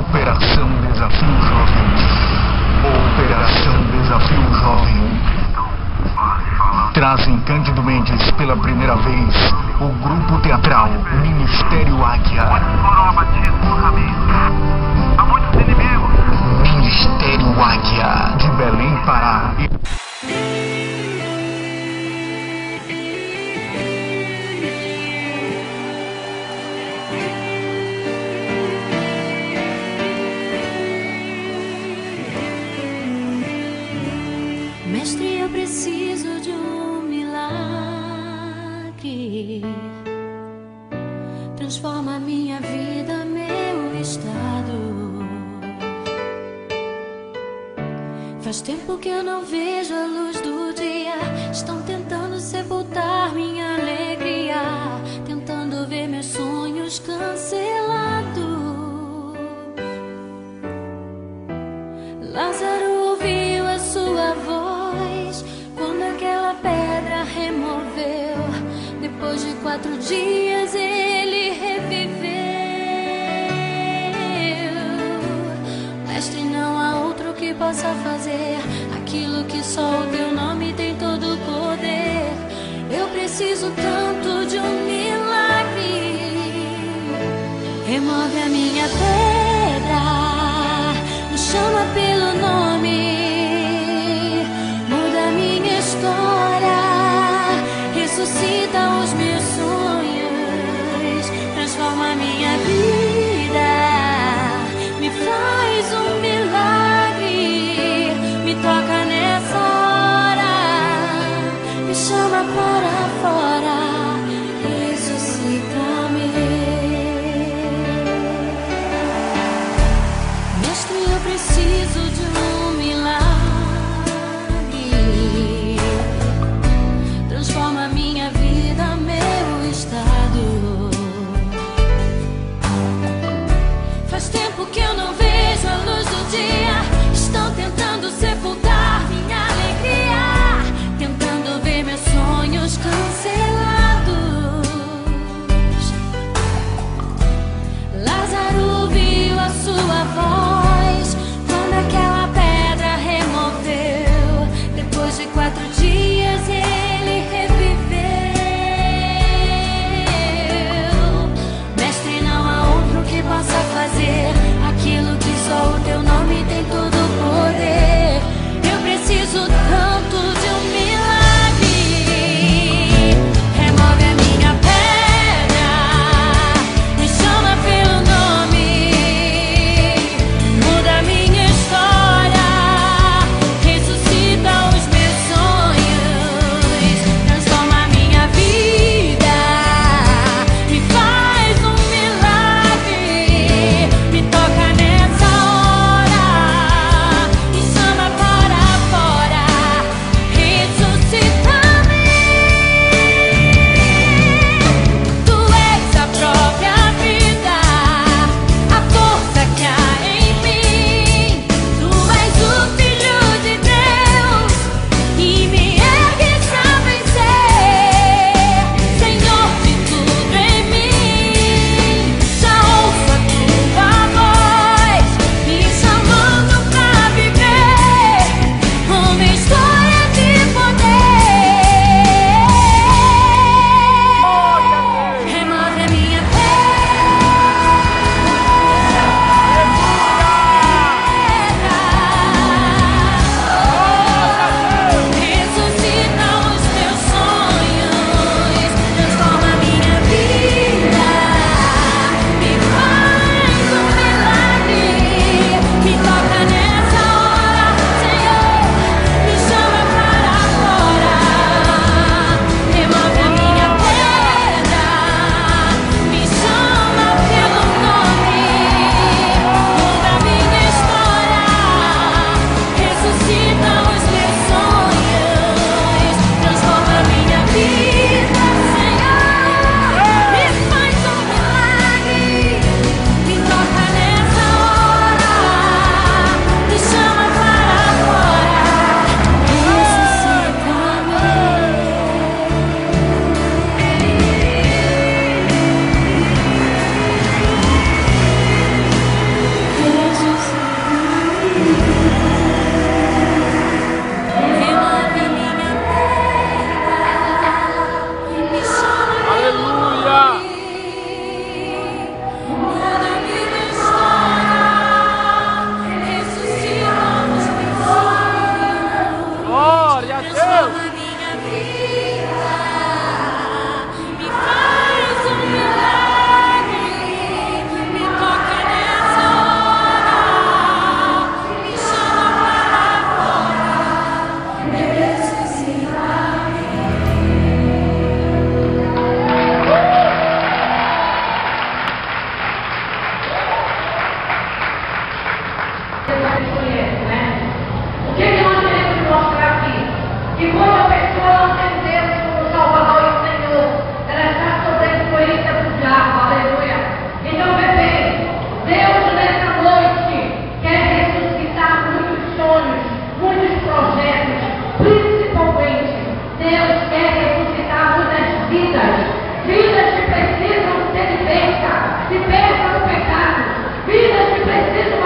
Operação Desafio Jovem. Operação Desafio Jovem. Trazem Cândido Mendes pela primeira vez o grupo teatral Ministério Águia. Muitos foram abatidos, Rabi. Há muitos inimigos. Ministério Águia, de Belém, Pará. Mestre, eu preciso de um milagre. Transforma minha vida, meu estado. Faz tempo que eu não vejo a luz do dia. Estão tentando sepultar minha alegria, tentando ver meus sonhos cancelados. Lázaro ouviu a sua voz quando aquela pedra removeu. Depois de 4 dias ele reviveu. Mestre, não há outro que possa fazer aquilo que só o teu nome tem todo o poder. Eu preciso tanto de um milagre. Remove a minha pedra, me chama pelo nome, muda minha história, ressuscita os meus sonhos, transforma minha vida, me faz um milagre, me toca nessa hora, me chama para fora, ressuscita-me. Mestre, eu preciso de um milagre. Transforma minha vida, meu estado. Faz tempo que eu não vejo a luz do dia. Estão tentando sepultar minha alegria, tentando ver meus sonhos cancelados. Lázaro ouviu a sua voz quando aquela pedra removeu. Depois de 4 dias ele reviveu. Mestre, não há outro que possa fazer aquilo que só o teu nome tem Se perca no pecado. Vidas que precisam